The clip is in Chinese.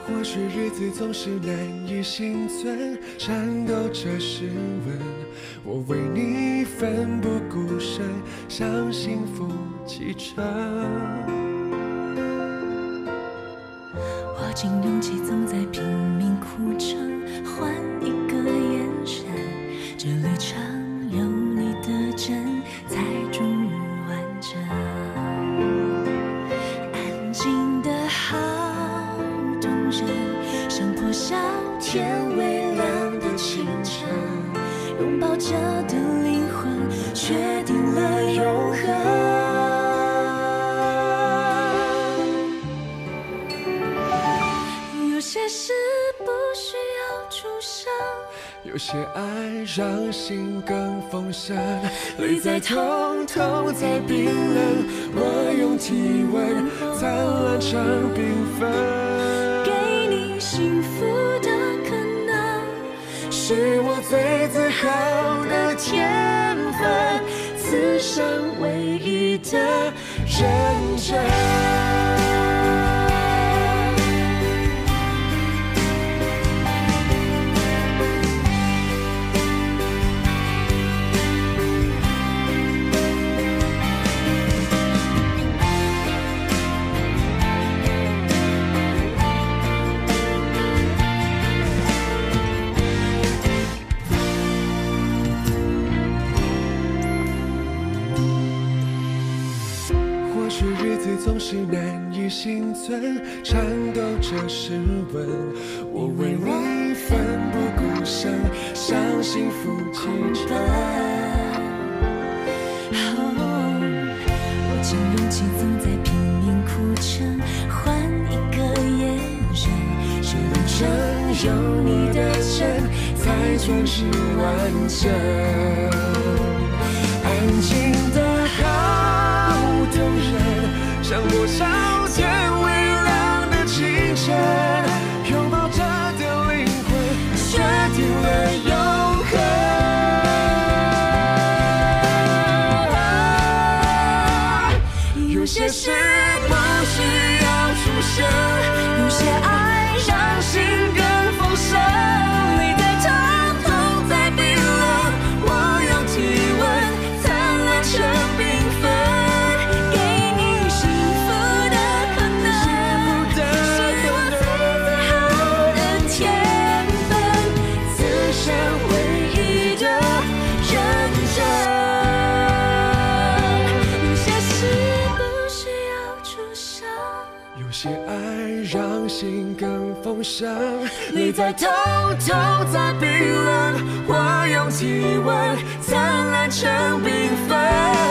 或许日子总是难以幸存，颤抖着失温。我为你奋不顾身，向幸福启程。 握紧勇气，总在拼命哭撑，换一个眼神。这旅程有你的真，才终于完整。安静的好动人，像破晓天微亮的清晨。拥抱着的灵魂，确定了永恒。有些事不需要出声， 有些爱让心更丰盛，泪在通通在冰冷，我用体温灿烂成缤纷。 给你幸福的可能， 是我最自豪的天分，此生唯一的认真。或许日子总是难以幸存，颤抖着失温。我为你奋不顾身，向幸福启程。 握紧勇气，总在拼命哭撑，换一个眼神。这路程有你的真，才终是完整。 安静的好动人，像破晓天微亮的清晨，拥抱着的灵魂，决定了永恒。有些事不需要出声， 有些爱让心更丰盛， 泪在通通在冰冷， 我用体温灿烂成缤纷。 给你幸福的可能，是我最自豪的天分， 此生唯一的认真。 有些事不需要出声， 有些爱让心更丰盛， 泪在偷偷在冰冷，我用体温灿烂成缤纷。